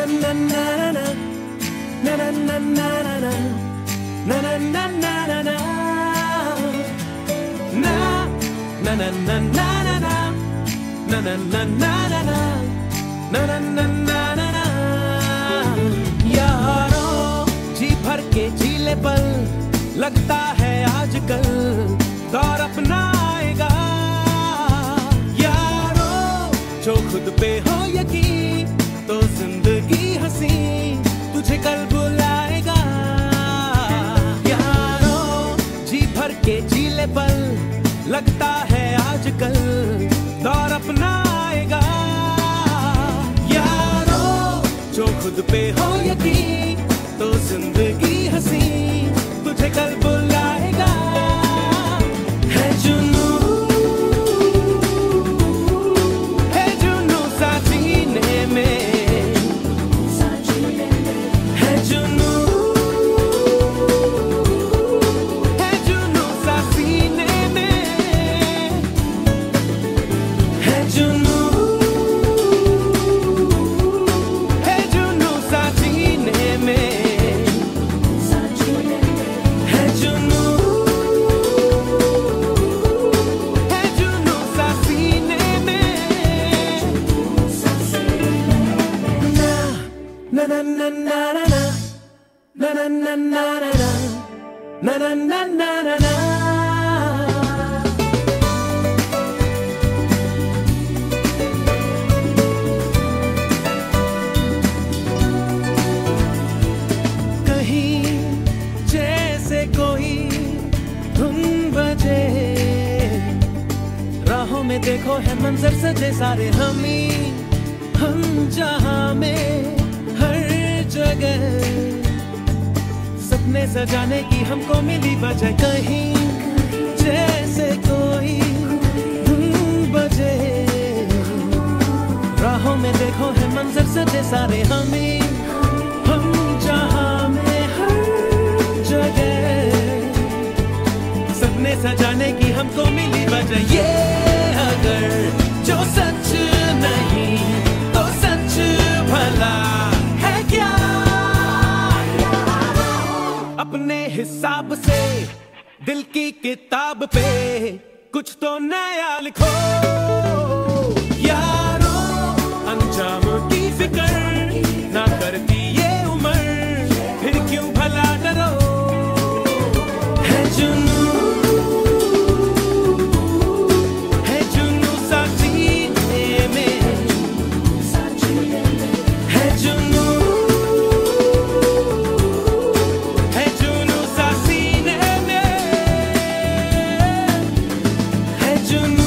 यारों जी भर के जीले पल, लगता है आजकल दौर अपना आएगा। यारों जो खुद पे हो यकीन, तो जिंदगी हंसी तुझे कल बुलाएगा। यारों जी भर के जीले पल, लगता है आजकल दौर अपना आएगा। यारों जो खुद पे हो यकीन, तो जिंदगी हंसी तुझे कल बुलाएगा। है जुनू सा जीने में, है जुनू सा सीने में, है जुनू सा जीने में, है जुनू सा सीने में। ना ना ना ना ना ना ना ना ना ना ना ना ना ना ना। कहीं जैसे कोई धुन बजे, राहों में देखो है मंजर सजे सारे हम जहां में हर जगह, सपने सजाने की हमको मिली वजह। कहीं जैसे कोई धुन बजे, राहों में देखो है मंजर सजे सारे हम जहां में हर जगह, सपने सजाने की हमको मिली वजह। ये अगर जो सच नहीं तो सच भला है क्या? अपने हिसाब से दिल की किताब पे कुछ तो नया लिखो। यारों अंजाम की फिक्र ना करती ये उम्र, फिर क्यों भला डरो। है जुनू सा जीने में, है जुनू सा सीने में, है जुनू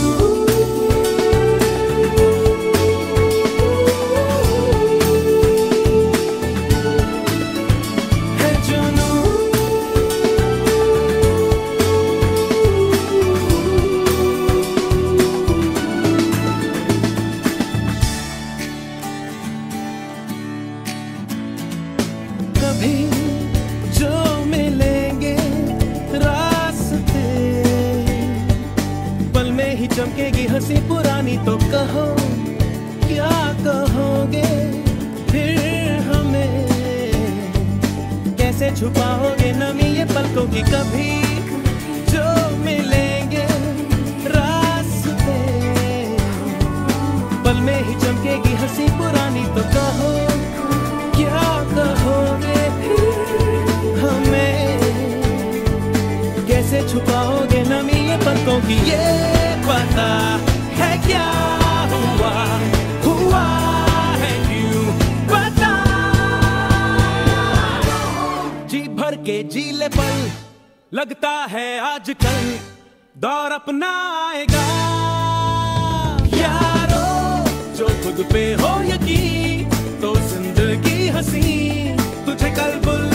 कभी जो मिलेंगे रास्ते, पल में ही चमकेगी हंसी पुरानी। तो कहो क्या कहोगे फिर हमें, कैसे छुपाओगे नमी ये पलकों की। कभी जो मिलेंगे रास्ते, पल में ही चमकेगी हंसी पुरानी। तो कहो क्या कहोगे हमें, कैसे छुपाओगे नमी ये पलकों की। ये पता है क्या हुआ है क्यों पता। जी भर के जीले पल, लगता है आजकल दौर अपना आएगा। यारों जो खुद पे हो यकीन, तो जिंदगी हंसी तुझे कल बुला